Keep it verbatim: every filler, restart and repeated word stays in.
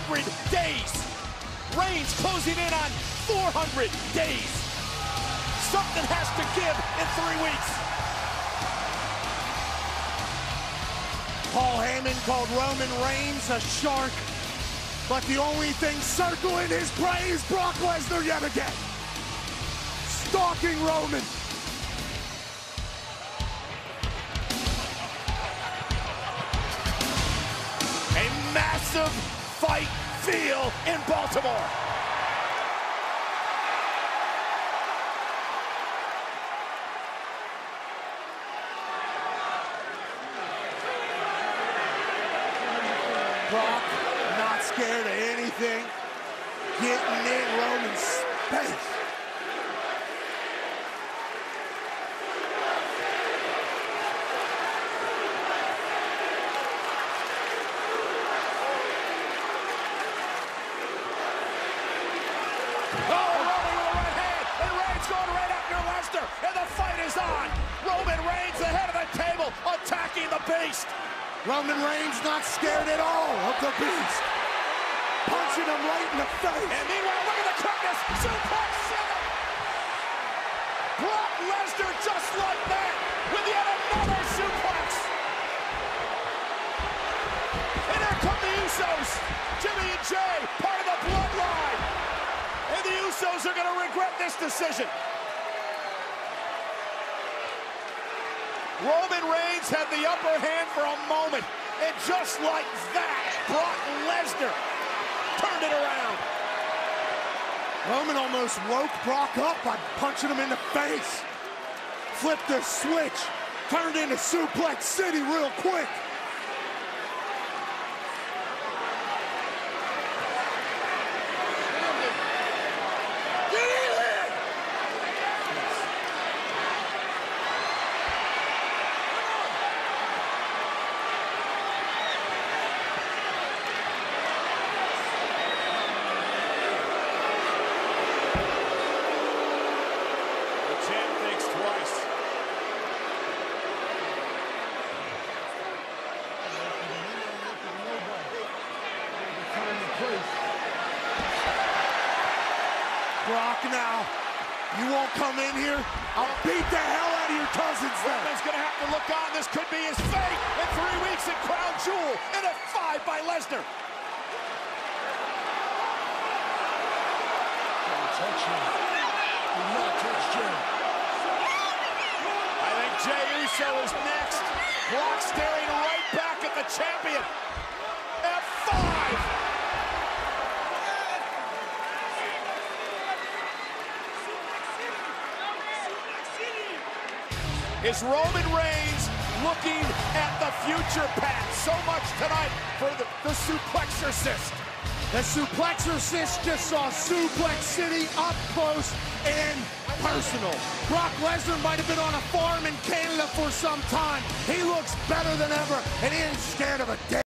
hundred days. Reigns closing in on four hundred days. Something has to give in three weeks. Paul Heyman called Roman Reigns a shark, but the only thing circling his prey is Brock Lesnar yet again. Stalking Roman. A massive fight feel in Baltimore. Brock, not scared of anything, getting in Roman's space. Oh, Roman with a right hand, and Reigns going right after Lesnar, and the fight is on. Roman Reigns ahead of the table, attacking the Beast. Roman Reigns not scared at all of the Beast. Punching him right in the face. And meanwhile, look at the quickness. Suplex seven. Brock Lesnar just like that with yet another suplex. And there come the Usos. Jimmy and Jay, part of the bloodline. And the Usos are going to regret this decision. Roman Reigns had the upper hand for a moment, and just like that, Brock Lesnar turned it around. Roman almost woke Brock up by punching him in the face. Flipped the switch, turned into Suplex City real quick. Brock, now, you won't come in here? I'll beat the hell out of your cousins then. Roman's gonna have to look on. This could be his fate. In three weeks at Crown Jewel, and a five by Lesnar. Don't touch him. Do not touch Jay. I think Jey Uso is next. Brock staring right back at the champion. F five. Is Roman Reigns looking at the future path? So much tonight for the, the Suplexorcist. The Suplexorcist just saw Suplex City up close and personal. Brock Lesnar might have been on a farm in Canada for some time. He looks better than ever, and he ain't scared of a damn